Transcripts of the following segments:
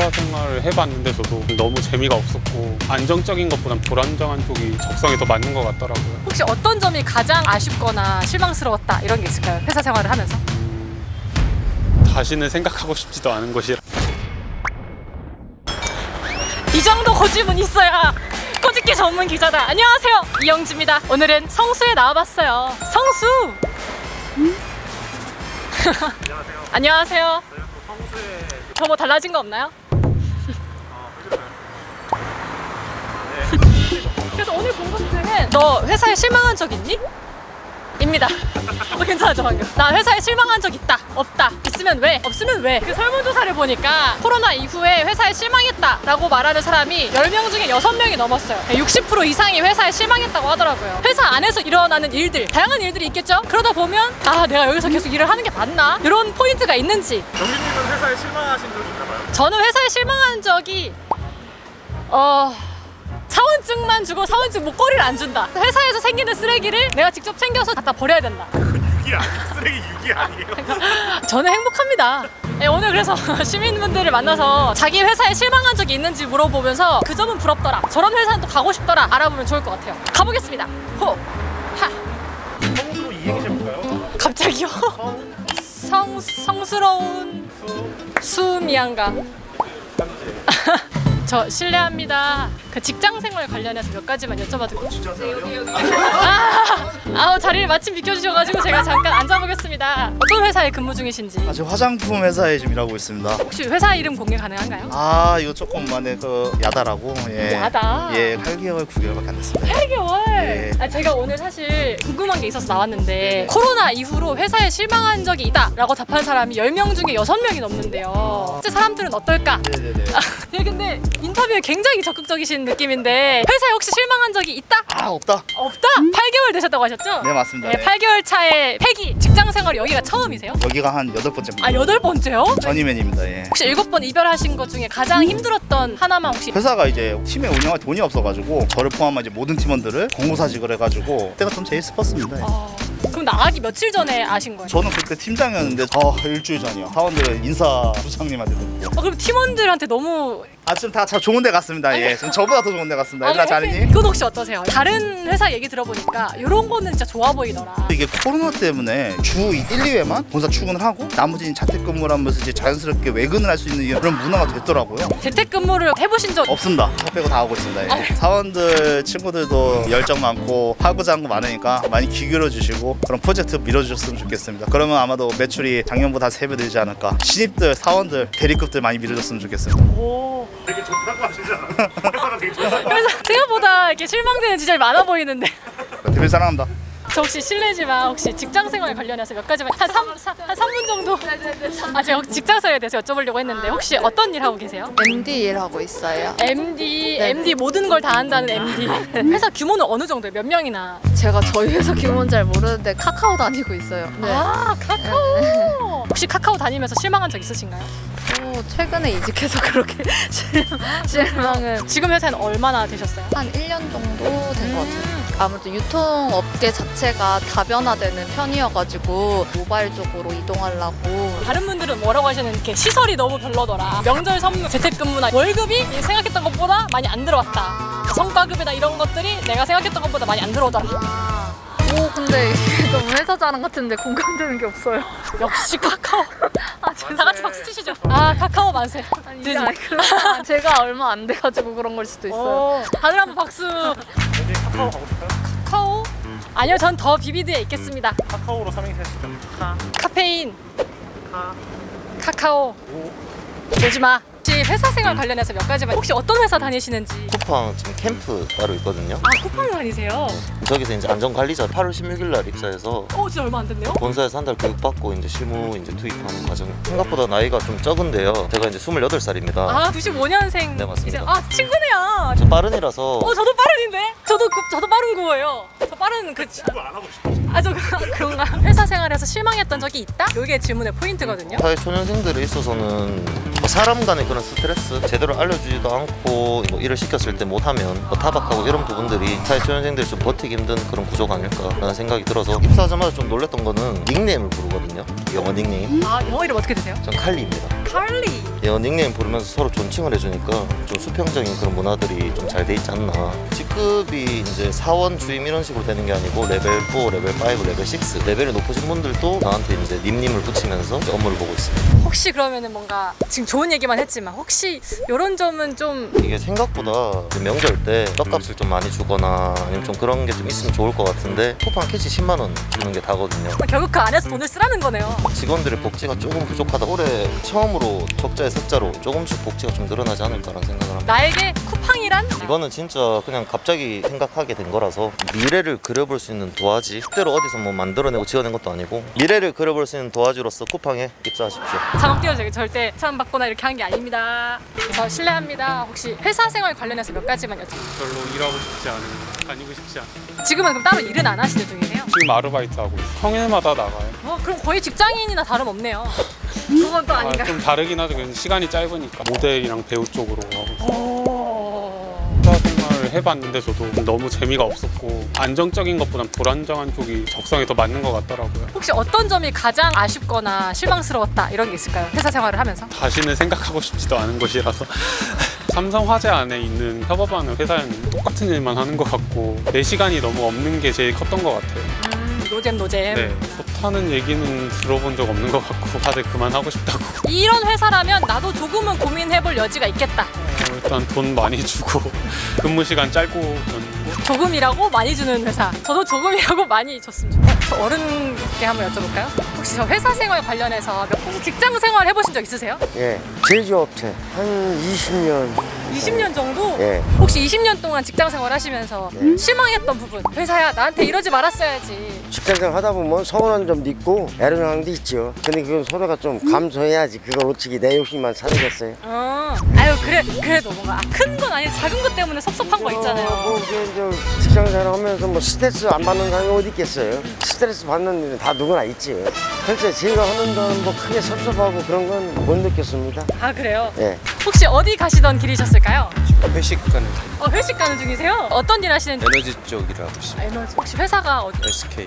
회사 생활을 해봤는데 저도 너무 재미가 없었고 안정적인 것보단 불안정한 쪽이 적성에 더 맞는 것 같더라고요. 혹시 어떤 점이 가장 아쉽거나 실망스러웠다 이런 게 있을까요? 회사 생활을 하면서? 다시는 생각하고 싶지도 않은 것이라. 이 정도 고집은 있어야 꼬집기 전문 기자다. 안녕하세요, 이영지입니다. 오늘은 성수에 나와봤어요. 성수! 안녕하세요. 안녕하세요. 저희 또 성수에 저 뭐 달라진 거 없나요? 그래서 오늘 궁금증은 너 회사에 실망한 적 있니? 입니다. 괜찮아죠 방금? 나 회사에 실망한 적 있다, 없다, 있으면 왜, 없으면 왜? 그 설문조사를 보니까 코로나 이후에 회사에 실망했다 라고 말하는 사람이 10명 중에 6명이 넘었어요. 60% 이상이 회사에 실망했다고 하더라고요. 회사 안에서 일어나는 일들, 다양한 일들이 있겠죠? 그러다 보면 아, 내가 여기서 계속 일을 하는 게 맞나? 이런 포인트가 있는지. 영빈님은 회사에 실망하신 적이 있나봐요? 저는 회사에 실망한 적이 사원증만 주고 사원증 목걸이를 안 준다. 회사에서 생기는 쓰레기를 내가 직접 챙겨서 갖다 버려야 된다. 유기 아니에요? 쓰레기 유기 아니에요? 저는 행복합니다. 네, 오늘 그래서 시민분들을 만나서 자기 회사에 실망한 적이 있는지 물어보면서 그 점은 부럽더라, 저런 회사는 또 가고 싶더라 알아보면 좋을 것 같아요. 가보겠습니다. 호! 하! 성수로 이 얘기 좀 해볼까요? 갑자기요? 성스러운 수미양가. 저 실례합니다. 그 직장생활 관련해서 몇 가지만 여쭤봐도 돼요? 자리를 마침 비켜주셔가지고 제가 잠깐 앉아보겠습니다. 어떤 회사에 근무 중이신지? 저 화장품 회사에 지금 일하고 있습니다. 혹시 회사 이름 공개 가능한가요? 이거 조금 만에 그 야다라고. 예. 야다? 예, 8개월 9개월밖에 안 됐습니다. 8개월? 예. 제가 오늘 사실 궁금한 게 있어서 나왔는데 코로나 이후로 회사에 실망한 적이 있다 라고 답한 사람이 10명 중에 6명이 넘는데요. 실제 사람들은 어떨까? 네네네. 예, 근데 인터뷰에 굉장히 적극적이신 느낌인데 회사에 혹시 실망한 적이 있다? 없다. 없다? 8개월 되셨다고 하셨죠? 네, 맞습니다. 네, 8개월 차에 폐기, 직장생활 여기가 처음이세요? 여기가 한 8번째입니다. 8번째요? 전임원입니다. 예. 혹시 7번 이별하신 것 중에 가장 힘들었던 하나만 혹시? 회사가 이제 팀에 운영할 돈이 없어가지고 저를 포함한 이제 모든 팀원들을 공고사직을 해가지고 그때가 좀 제일 슬펐습니다. 예. 그럼 나가기 며칠 전에 아신 거예요? 저는 그때 팀장이었는데 일주일 전이요. 사원들 인사 부장님한테 듣고. 그럼 팀원들한테 너무 지금 다 좋은 데 갔습니다. 예. 지금 저보다 더 좋은 데 갔습니다. 얘들아 잘했니? 그건 혹시 어떠세요? 다른 회사 얘기 들어보니까 이런 거는 진짜 좋아 보이더라. 이게 코로나 때문에 주 1, 2회만 본사 출근을 하고 나머지는 자택근무를 하면서 이제 자연스럽게 외근을 할 수 있는 그런 문화가 됐더라고요. 재택근무를 해보신 적? 없습니다. 저 빼고 다 하고 있습니다. 예. 사원들 친구들도 열정 많고 하고자 하는 거 많으니까 많이 귀 기울여주시고 그런 프로젝트 밀어주셨으면 좋겠습니다. 그러면 아마도 매출이 작년보다 3배 늘지 않을까. 신입들, 사원들, 대리급들 많이 밀어줬으면 좋겠습니다. 오. 되게 좋다고 하시잖아. 회사가 되게 좋다고. 그래서 생각보다 이렇게 실망되는 지점이 많아 보이는데. 대표 사랑합니다. 저 혹시 실례지만 혹시 직장생활 관련해서 몇 가지만 한 3분 정도? 제가 직장생활에 대해서 여쭤보려고 했는데 혹시 어떤 일 하고 계세요? MD 일하고 있어요. MD, 네. MD 모든 걸 다 한다는 MD. 회사 규모는 어느 정도예요? 몇 명이나? 제가 저희 회사 규모는 잘 모르는데 카카오 다니고 있어요. 네. 카카오! 혹시 카카오 다니면서 실망한 적 있으신가요? 최근에 이직해서 그렇게 실망은 지금 회사는 얼마나 되셨어요? 한 1년 정도 된 것 같아요. 아무래도 유통업계 자체가 다변화되는 편이어가지고 모바일 쪽으로 이동하려고. 다른 분들은 뭐라고 하시는 이렇게 시설이 너무 별로더라. 명절 선물, 재택근무나 월급이 생각했던 것보다 많이 안 들어왔다. 성과급이나 이런 것들이 내가 생각했던 것보다 많이 안 들어오더라. 근데 이게 너무 회사 자랑 같은데 공감되는 게 없어요. 역시 카카오. 다 같이 박수 치시죠. 카카오 만세. 제가 얼마 안 돼가지고 그런 걸 수도 있어요. 다들 한번 박수. 여기 카카오 가고 싶어요? 카카오? 아니요, 전 더 비비드에 있겠습니다. 카카오로 삼행시 해주시죠. 카페인. 카카오. 오지 마. 혹시 회사 생활 관련해서 몇 가지만, 혹시 어떤 회사 다니시는지? 쿠팡 지금 캠프 따로 있거든요. 쿠팡 다니세요? 저기서 이제 안전관리자 8월 16일 날 입사해서 진짜 얼마 안 됐네요? 본사에서 한 달 교육받고 이제 실무 이제 투입하는 과정. 생각보다 나이가 좀 적은데요. 제가 이제 28살입니다. 95년생. 네, 맞습니다. 이제, 친구네요. 저 빠른이라서. 저도 빠른인데? 저도 빠른 구워요. 저 빠른 친구 안 하고 싶어. 그런가? 회사 생활에서 실망했던 적이 있다? 이게 질문의 포인트거든요. 사회 초년생들에 있어서는 사람 간의 그런 스트레스, 제대로 알려주지도 않고 일을 시켰을 때 못하면 타박하고 이런 부분들이 사회 초년생들이 좀 버티기 힘든 그런 구조가 아닐까라는 생각이 들어서 입사하자마자 좀 놀랬던 거는 닉네임을 부르거든요. 영어 닉네임. 영어 이름 어떻게 되세요? 전 칼리입니다. 칼리. 닉네임 부르면서 서로 존칭을 해주니까 좀 수평적인 그런 문화들이 좀 잘 돼 있지 않나. 직급이 이제 사원 주임 이런 식으로 되는 게 아니고 레벨 4, 레벨 5, 레벨 6 레벨이 높으신 분들도 나한테 이제 님님을 붙이면서 이제 업무를 보고 있습니다. 혹시 그러면은 뭔가 지금 좋은 얘기만 했지만 혹시 이런 점은 좀 이게 생각보다 그 명절 때 떡값을 좀 많이 주거나 아니면 좀 그런 게 좀 있으면 좋을 것 같은데 쿠팡 캐치 10만 원 주는 게 다거든요. 결국 그 안에서 돈을 쓰라는 거네요. 직원들의 복지가 조금 부족하다. 올해 처음으로 적자의 흑자로 조금씩 복지가 좀 늘어나지 않을까라는 생각을 합니다. 나에게 쿠팡이란? 이거는 진짜 그냥 갑자기 생각하게 된 거라서 미래를 그려볼 수 있는 도화지, 실제로 어디서 뭐 만들어내고 지어낸 것도 아니고 미래를 그려볼 수 있는 도화지로서 쿠팡에 입사하십시오. 작업 띄워주기 절대 추천받거나 이렇게 한 게 아닙니다. 저 실례합니다. 혹시 회사 생활 관련해서 몇 가지만 여쭤볼게요. 별로 일하고 싶지 않은, 다니고 싶지 않은. 지금은 그럼 따로 일은 안 하시는 중이세요? 지금 아르바이트 하고 있어요. 평일마다 나가요. 그럼 거의 직장인이나 다름없네요. 그건 또 아닌가요? 좀 다르긴 하죠. 그냥 시간이 짧으니까 모델이랑 배우 쪽으로 하고 있어요. 오... 회사 생활을 해봤는데 저도 너무 재미가 없었고 안정적인 것보단 불안정한 쪽이 적성에 더 맞는 것 같더라고요. 혹시 어떤 점이 가장 아쉽거나 실망스러웠다 이런 게 있을까요? 회사 생활을 하면서? 다시는 생각하고 싶지도 않은 곳이라서 삼성화재 안에 있는 협업하는 회사였는데 똑같은 일만 하는 것 같고 내 시간이 너무 없는 게 제일 컸던 것 같아요. 노잼. 네, 좋다는 얘기는 들어본 적 없는 것 같고 다들 그만하고 싶다고. 이런 회사라면 나도 조금은 고민해볼 여지가 있겠다. 일단 돈 많이 주고 근무 시간 짧고 그런 거. 조금 일하고 많이 주는 회사. 저도 조금 일하고 많이 줬으면 좋겠어요. 저 어른께 한번 여쭤볼까요? 혹시 저 회사 생활 관련해서 직장 생활 해보신 적 있으세요? 예, 제조업체 한 20년. 20년 정도? 예. 혹시 20년 동안 직장 생활 하시면서 실망했던 부분, 회사야 나한테 이러지 말았어야지. 직장생 하다 보면 서운한 점도 있고 애로사항도 있죠. 근데 그건 서로가 좀 감수해야지. 그걸 어떻게 내 욕심만 사주겠어요. 아유 그래도 뭔가 큰 건 아니지 작은 것 때문에 섭섭한 거 있잖아요. 뭐 직장생활 하면서 뭐 스트레스 안 받는 사람이 어디 있겠어요. 스트레스 받는 일은 다 누구나 있지. 실제 제가 하는 데는 뭐 크게 섭섭하고 그런 건 못 느꼈습니다. 아 그래요? 예. 혹시 어디 가시던 길이셨을까요? 회식 가는 회식 가는 중이세요? 어떤 일 하시는지? 에너지 쪽이라고 있습니다. 에너지. 혹시 회사가 어디? SK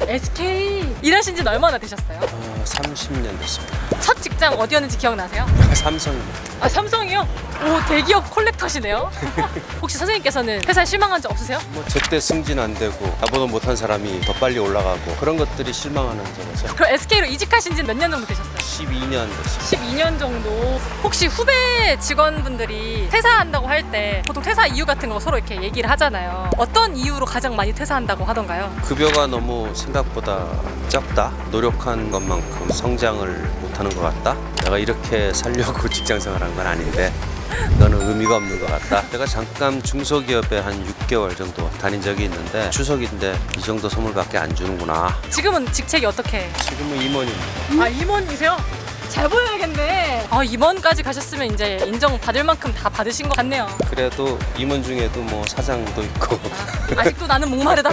SK. 일하신 지는 얼마나 되셨어요? 30년 됐습니다. 첫 직장 어디였는지 기억나세요? 삼성입니다. 아 삼성이요? 오 대기업 콜렉터시네요. 혹시 선생님께서는 회사에 실망한 적 없으세요? 뭐 제때 승진 안 되고 나보다 못한 사람이 더 빨리 올라가고 그런 것들이 실망하는 점이죠. 그럼 SK로 이직하신 지 몇 년 정도 되셨어요? 12년 됐습니다. 12년 정도. 혹시 후배 직원분들이 퇴사한다고 할 때 보통 퇴사 이유 같은 거 서로 이렇게 얘기를 하잖아요. 어떤 이유로 가장 많이 퇴사한다고 하던가요? 급여가 너무 생각보다 적다. 노력한 것만큼 성장을 못하는 것 같다. 내가 이렇게 살려고 직장 생활한 건 아닌데 너는 의미가 없는 것 같다. 내가 잠깐 중소기업에 한 6개월 정도 다닌 적이 있는데 추석인데 이 정도 선물밖에 안 주는구나. 지금은 직책이 어떻게? 지금은 임원입니다. 아 임원이세요? 잘 보여야겠네. 아 임원까지 가셨으면 이제 인정 받을 만큼 다 받으신 것 같네요. 그래도 임원 중에도 뭐 사장도 있고. 아직도 나는 목마르다.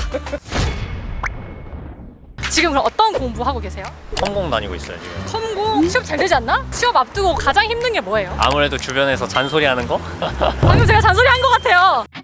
지금 그럼 어떤 공부하고 계세요? 컴공 다니고 있어요 지금. 컴공? 시험 잘 되지 않나? 시험 앞두고 가장 힘든 게 뭐예요? 아무래도 주변에서 잔소리하는 거? 방금 제가 잔소리 한 것 같아요.